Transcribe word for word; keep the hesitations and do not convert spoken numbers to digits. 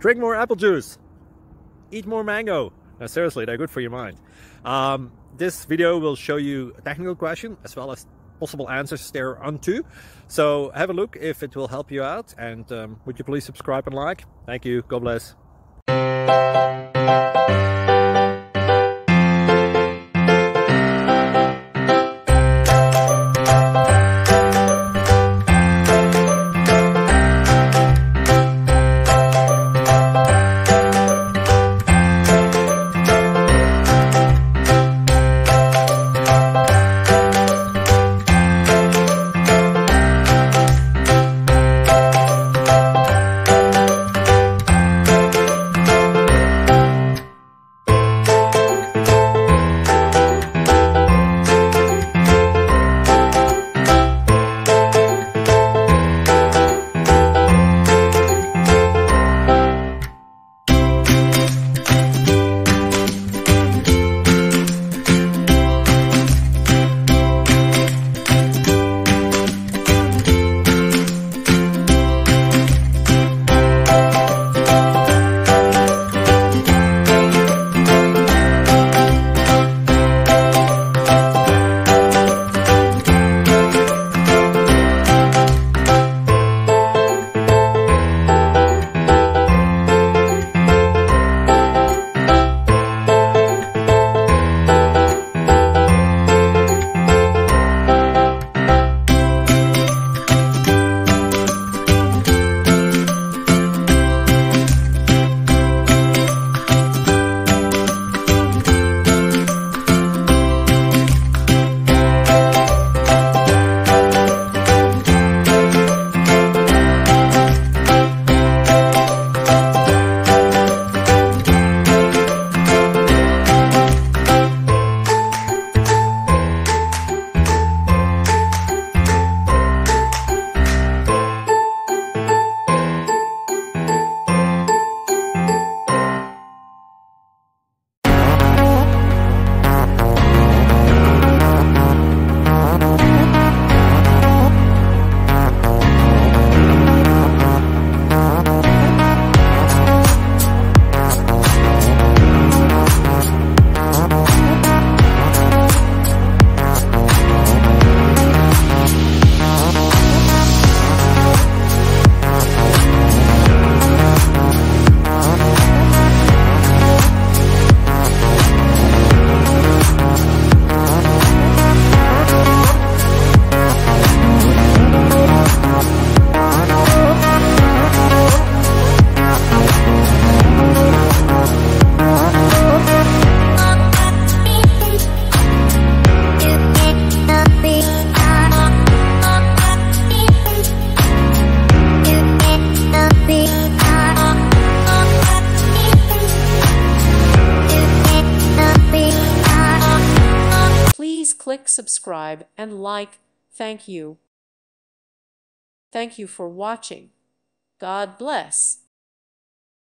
drink more apple juice, eat more mango. Now seriously, they're good for your mind. Um, this video will show you a technical question as well as possible answers thereunto. So have a look if it will help you out, and um, would you please subscribe and like? Thank you. God bless. Click subscribe and like. Thank you. Thank you for watching. God bless.